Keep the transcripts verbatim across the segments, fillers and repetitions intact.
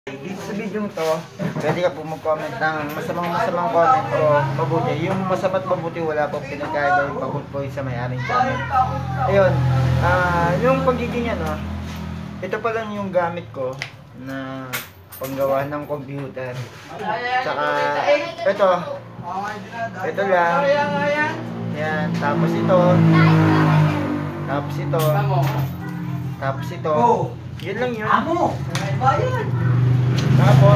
Dito sa video to, pwede ka po mag-comment ng masamang masamang comment o mabuti. Yung masama't mabuti wala po pinagkaiba yung pagod po sa may-aring channel. Ayun, uh, yung pagiging ano, ito pa lang yung gamit ko na panggawa ng computer. Tsaka ito, ito lang. Yan, tapos ito. Tapos ito. Tapos ito. Yun lang yun. Tapos,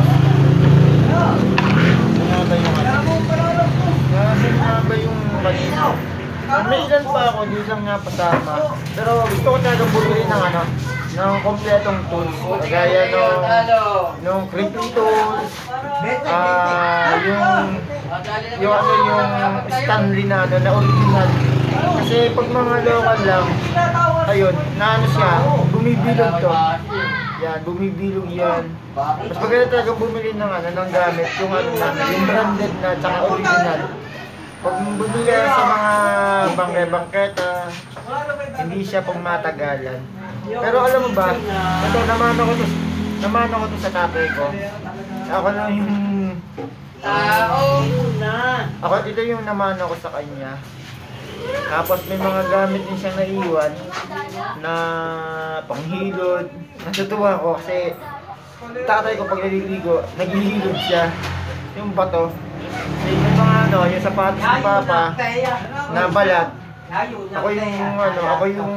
ano ba yung ano? Kasi nga ba yung kanina? May ilan pa ako, di lang nga pasama. Pero gusto ko talagang bumili ng ano, ng kompletong tools. Kagaya nung, nung crimping tools, ah, yung, yung ano yung Stanley na ano, na original. Kasi pag mga local lang, ayun, na ano siya, bumibilog to. Yan, bumibilog yan. Mas maganda talaga bumili ng ano, ng gamit, yung ano namin, yung branded na, tsaka original. Pag bumili sa mga bangke-bangketa, hindi siya pang matagalan. Pero alam mo ba, ito, naman ako to, naman ako to sa tatay ko. Ako lang yung, um, ako, ito yung naman ako sa kanya. Tapos may mga gamit din siyang naiwan na panghilod. Natutuwa ko kasi tatay ko pag naliligo, naghihilod siya. Yung bato. Yung mga ano, yung sapatos ni Papa na balat. Ako yung ano, ako yung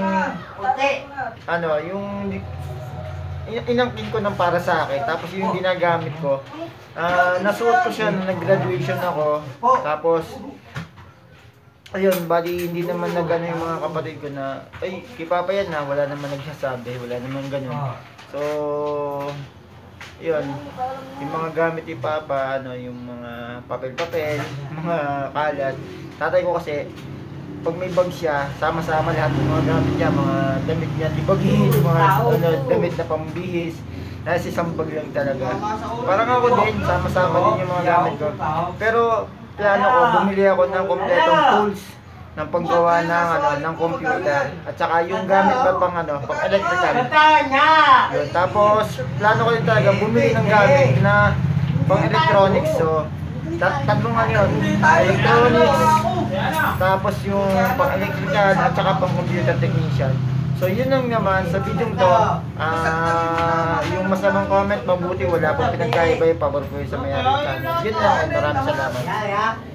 ano, yung inangkin ko ng para sa akin. Tapos yung ginagamit ko, uh, nasuot ko siya nung nag-graduation ako. Tapos ayun, bali hindi naman nagano yung mga kapatid ko na, ay, kay Papa yan na, wala naman nagsasabi, wala naman ganun. So, yun, yung mga gamit ni Papa, ano, yung mga papel-papel, mga kalat. Tatay ko kasi, pag may bag siya, sama-sama lahat ng mga gamit niya, mga damit niya, tibagis, mga ano, damit na pambihis. Nasa isang bag lang talaga. Parang ako din, sama-sama din yung mga gamit ko. Pero, plano ko, bumili ako ng kompletong tools ng paggawa ng ano, ng computer at saka yung gamit ba pang ano, pang electrical. Yun, tapos plano ko din talaga bumili ng gamit na pang electronics. So, tat tatlong ano yun, electronics, tapos yung pang electrical at saka pang computer technician. So yun lang naman sa video to, uh, yung masamang comment mabuti, wala pong pinagkaiba yung pabor ko sa may-ari channel. Yun lang, maraming salamat.